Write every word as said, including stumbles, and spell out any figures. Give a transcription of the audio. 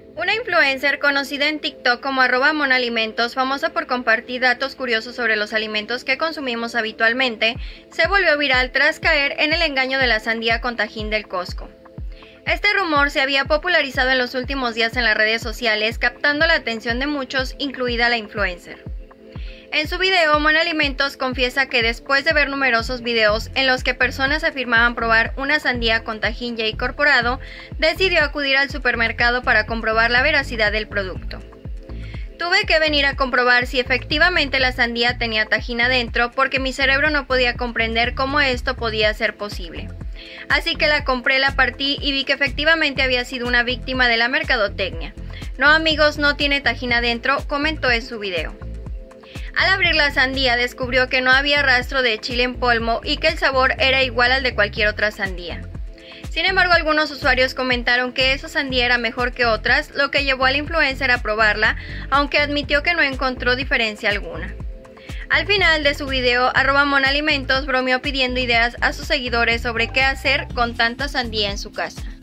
Una influencer conocida en TikTok como arroba monalimentos, famosa por compartir datos curiosos sobre los alimentos que consumimos habitualmente, se volvió viral tras caer en el engaño de la sandía con tajín del Costco. Este rumor se había popularizado en los últimos días en las redes sociales, captando la atención de muchos, incluida la influencer. En su video, Monalimentos confiesa que después de ver numerosos videos en los que personas afirmaban probar una sandía con tajín ya incorporado, decidió acudir al supermercado para comprobar la veracidad del producto. Tuve que venir a comprobar si efectivamente la sandía tenía tajín adentro porque mi cerebro no podía comprender cómo esto podía ser posible. Así que la compré, la partí y vi que efectivamente había sido una víctima de la mercadotecnia. No amigos, no tiene tajín adentro, comentó en su video. Al abrir la sandía descubrió que no había rastro de chile en polvo y que el sabor era igual al de cualquier otra sandía. Sin embargo, algunos usuarios comentaron que esa sandía era mejor que otras, lo que llevó al influencer a probarla, aunque admitió que no encontró diferencia alguna. Al final de su video, arroba monalimentos bromeó pidiendo ideas a sus seguidores sobre qué hacer con tanta sandía en su casa.